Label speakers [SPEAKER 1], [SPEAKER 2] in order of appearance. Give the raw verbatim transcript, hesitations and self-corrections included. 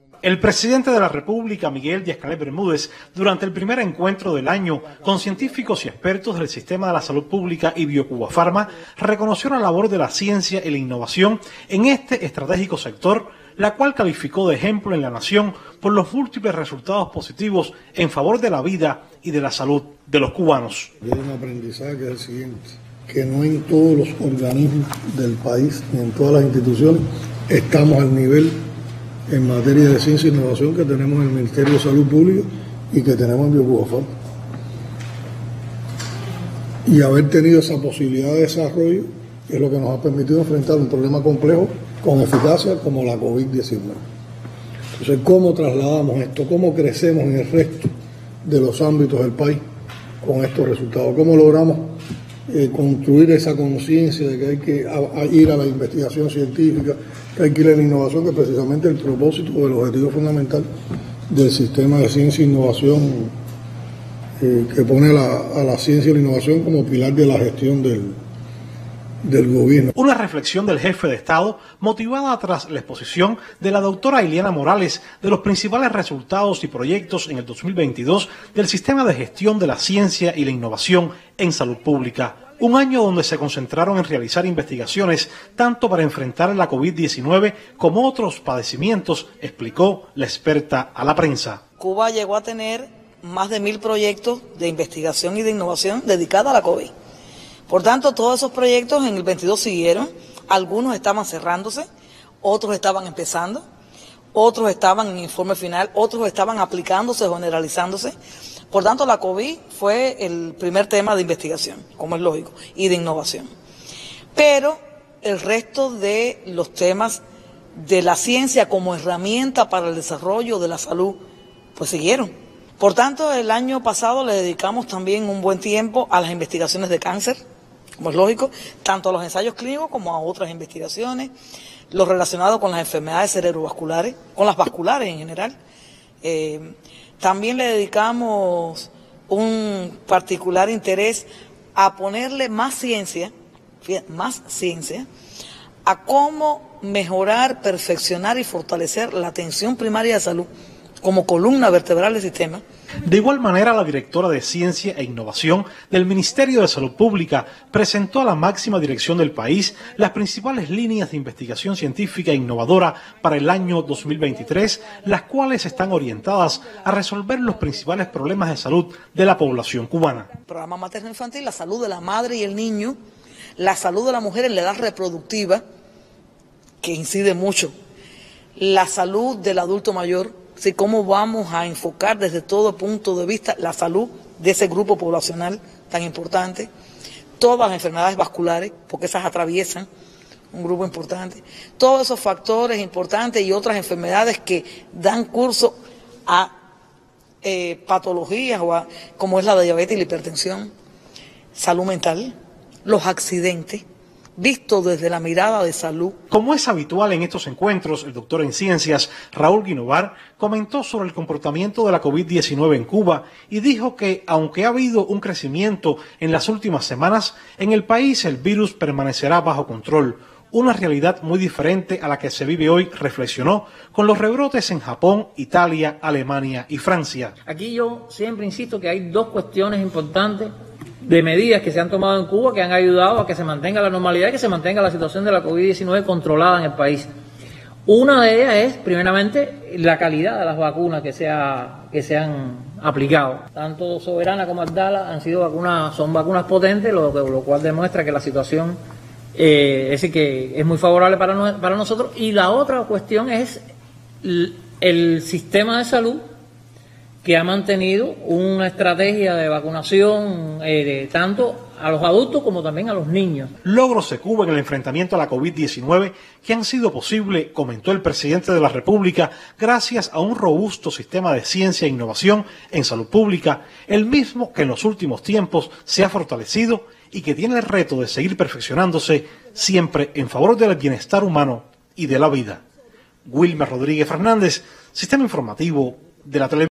[SPEAKER 1] El presidente de la República, Miguel Díaz-Canel Bermúdez, durante el primer encuentro del año con científicos y expertos del sistema de la salud pública y Biocuba Pharma, reconoció la labor de la ciencia y la innovación en este estratégico sector, la cual calificó de ejemplo en la nación por los múltiples resultados positivos en favor de la vida y de la salud de los cubanos.
[SPEAKER 2] Hay un aprendizaje que es el siguiente, que no en todos los organismos del país, ni en todas las instituciones, estamos al nivel en materia de ciencia e innovación que tenemos en el Ministerio de Salud Pública y que tenemos en Biocuba Pharma. Y haber tenido esa posibilidad de desarrollo es lo que nos ha permitido enfrentar un problema complejo con eficacia como la COVID diecinueve. Entonces, ¿cómo trasladamos esto? ¿Cómo crecemos en el resto de los ámbitos del país con estos resultados? ¿Cómo logramos eh, construir esa conciencia de que hay que a, a ir a la investigación científica, que hay que ir a la innovación, que es precisamente el propósito o el objetivo fundamental del sistema de ciencia e innovación eh, que pone la, a la ciencia y la innovación como pilar de la gestión del del gobierno.
[SPEAKER 1] Una reflexión del jefe de Estado motivada tras la exposición de la doctora Ileana Morales de los principales resultados y proyectos en el dos mil veintidós del sistema de gestión de la ciencia y la innovación en salud pública. Un año donde se concentraron en realizar investigaciones tanto para enfrentar la COVID diecinueve como otros padecimientos, explicó la experta a la prensa.
[SPEAKER 3] Cuba llegó a tener más de mil proyectos de investigación y de innovación dedicados a la COVID. Por tanto, todos esos proyectos en el veintidós siguieron, algunos estaban cerrándose, otros estaban empezando, otros estaban en informe final, otros estaban aplicándose, generalizándose. Por tanto, la COVID fue el primer tema de investigación, como es lógico, y de innovación. Pero el resto de los temas de la ciencia como herramienta para el desarrollo de la salud, pues siguieron. Por tanto, el año pasado le dedicamos también un buen tiempo a las investigaciones de cáncer, como es lógico, tanto a los ensayos clínicos como a otras investigaciones, lo relacionado con las enfermedades cerebrovasculares, con las vasculares en general. Eh, también le dedicamos un particular interés a ponerle más ciencia, fíjate, más ciencia, a cómo mejorar, perfeccionar y fortalecer la atención primaria de salud como columna vertebral del sistema.
[SPEAKER 1] De igual manera, la directora de Ciencia e Innovación del Ministerio de Salud Pública presentó a la máxima dirección del país las principales líneas de investigación científica e innovadora para el año dos mil veintitrés, las cuales están orientadas a resolver los principales problemas de salud de la población cubana.
[SPEAKER 3] El programa materno-infantil, la salud de la madre y el niño, la salud de la mujer en la edad reproductiva, que incide mucho, la salud del adulto mayor, ¿sí? Cómo vamos a enfocar desde todo punto de vista la salud de ese grupo poblacional tan importante, todas las enfermedades vasculares, porque esas atraviesan un grupo importante, todos esos factores importantes y otras enfermedades que dan curso a eh, patologías o a, como es la diabetes y la hipertensión, salud mental, los accidentes, visto desde la mirada de salud.
[SPEAKER 1] Como es habitual en estos encuentros, el doctor en ciencias Raúl Guinovar comentó sobre el comportamiento de la COVID diecinueve en Cuba y dijo que, aunque ha habido un crecimiento en las últimas semanas, en el país el virus permanecerá bajo control. Una realidad muy diferente a la que se vive hoy, reflexionó, con los rebrotes en Japón, Italia, Alemania y Francia.
[SPEAKER 4] Aquí yo siempre insisto que hay dos cuestiones importantes de medidas que se han tomado en Cuba que han ayudado a que se mantenga la normalidad y que se mantenga la situación de la COVID diecinueve controlada en el país. Una de ellas es, primeramente, la calidad de las vacunas que se, ha, que se han aplicado. Tanto Soberana como Abdala han sido vacunas, son vacunas potentes, lo, lo cual demuestra que la situación eh, es decir, que es muy favorable para, no, para nosotros. Y la otra cuestión es el, el sistema de salud, que ha mantenido una estrategia de vacunación eh, de, tanto a los adultos como también a los niños.
[SPEAKER 1] Logros de Cuba en el enfrentamiento a la COVID diecinueve que han sido posible, comentó el presidente de la República, gracias a un robusto sistema de ciencia e innovación en salud pública, el mismo que en los últimos tiempos se ha fortalecido y que tiene el reto de seguir perfeccionándose siempre en favor del bienestar humano y de la vida. Wilmer Rodríguez Fernández, Sistema Informativo de la Televisión.